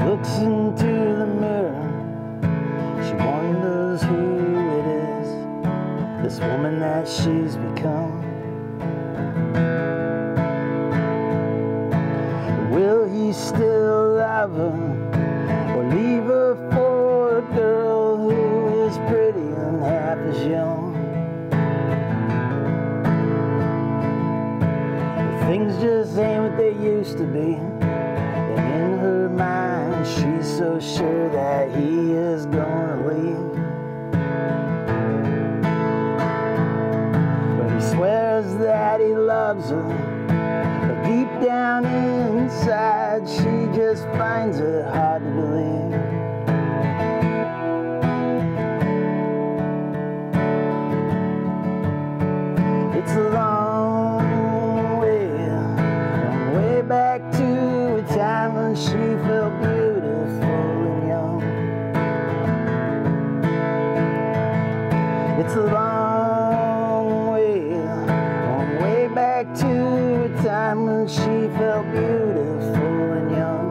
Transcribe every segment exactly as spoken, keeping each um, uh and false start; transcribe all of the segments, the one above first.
looks into the mirror, she wonders who it is, this woman that she's become. Will he still love her, or leave her for a girl who is pretty and half as young? But things just ain't what they used to be, and in her mind she's so sure that he is gonna leave. But he swears that he loves her, but deep down inside she just finds it hard to believe. It's a long way, long way back to a time when she felt beautiful and young. It's a long way, long way back to a time when she felt beautiful and young.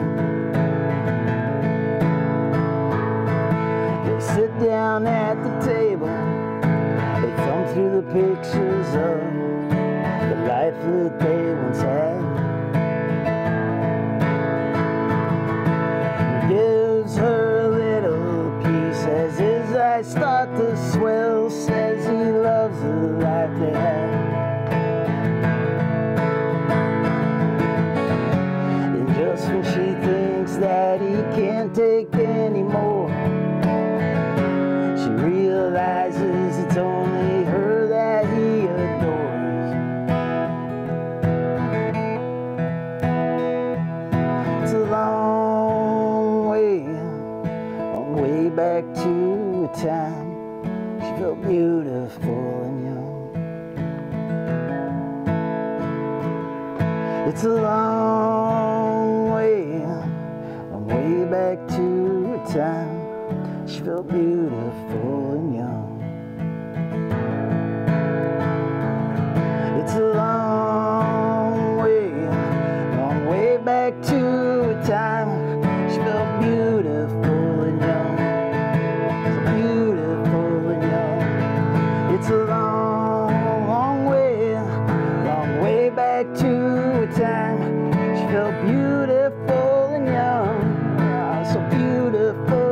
They sit down at the table, they thumb through the pictures of the life that they once had. He gives her a little piece as his eyes start to swell, says he loves the life they had. And just when she thinks that he can't take any more, she realizes it's only her that he adores. It's a long way, long way back to a time she felt beautiful and young. It's a long way, long way back to a time she felt beautiful and young. It's a long way, long way back to a time she felt beautiful and young. So beautiful and young. It's a long, long way, long way back to a time she felt beautiful and young. So beautiful.